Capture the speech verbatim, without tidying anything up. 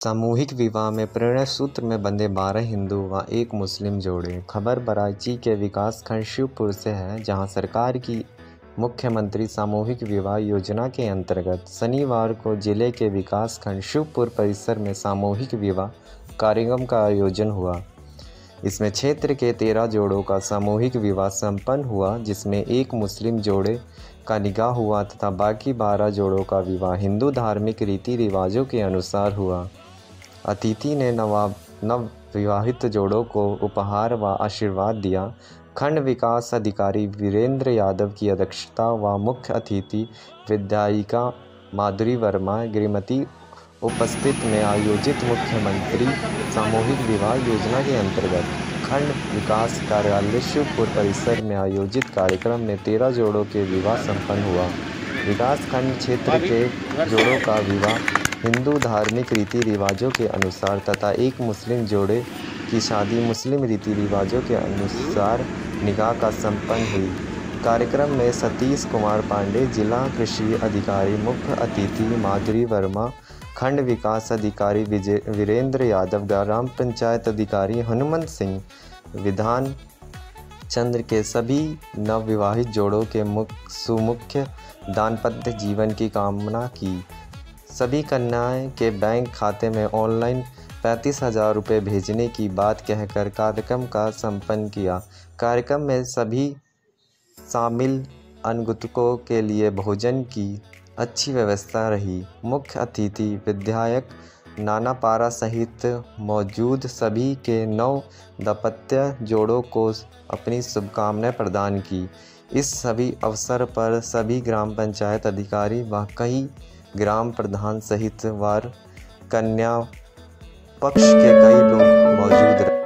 सामूहिक विवाह में परिणय सूत्र में बंधे बारह हिंदू व एक मुस्लिम जोड़े। खबर बराइची के विकासखंड शिवपुर से है, जहां सरकार की मुख्यमंत्री सामूहिक विवाह योजना के अंतर्गत शनिवार को जिले के विकासखंड शिवपुर परिसर में सामूहिक विवाह कार्यक्रम का आयोजन हुआ। इसमें क्षेत्र के तेरह जोड़ों का सामूहिक विवाह संपन्न हुआ, जिसमें एक मुस्लिम जोड़े का निकाह हुआ तथा बाकी बारह जोड़ों का विवाह हिंदू धार्मिक रीति रिवाजों के अनुसार हुआ। अतिथि ने नवा नव विवाहित जोड़ों को उपहार व आशीर्वाद दिया। खंड विकास अधिकारी वीरेंद्र यादव की अध्यक्षता व मुख्य अतिथि विधायिका माधुरी वर्मा गिरिमती उपस्थित में आयोजित मुख्यमंत्री सामूहिक विवाह योजना के अंतर्गत खंड विकास कार्यालय शिवपुर परिसर में आयोजित कार्यक्रम में तेरह जोड़ों के विवाह संपन्न हुआ। विकास खंड क्षेत्र के जोड़ों का विवाह हिंदू धार्मिक रीति रिवाजों के अनुसार तथा एक मुस्लिम जोड़े की शादी मुस्लिम रीति रिवाजों के अनुसार निकाह का संपन्न हुई। कार्यक्रम में सतीश कुमार पांडे, जिला कृषि अधिकारी, मुख्य अतिथि माधुरी वर्मा, खंड विकास अधिकारी विजय वीरेंद्र यादव, ग्राम पंचायत अधिकारी हनुमंत सिंह, विधान चंद्र के सभी नवविवाहित जोड़ों के मुख्य सुमुख्य दाम्पत्य जीवन की कामना की। सभी कन्याएं के बैंक खाते में ऑनलाइन पैंतीस हजार रुपये भेजने की बात कहकर कार्यक्रम का संपन्न किया। कार्यक्रम में सभी शामिल अनुगतकों के लिए भोजन की अच्छी व्यवस्था रही। मुख्य अतिथि विधायक नानापारा सहित मौजूद सभी के नव दाम्पत्य जोड़ों को अपनी शुभकामनाएं प्रदान की। इस सभी अवसर पर सभी ग्राम पंचायत अधिकारी व कई ग्राम प्रधान सहित वर कन्या पक्ष के कई लोग मौजूद रहे।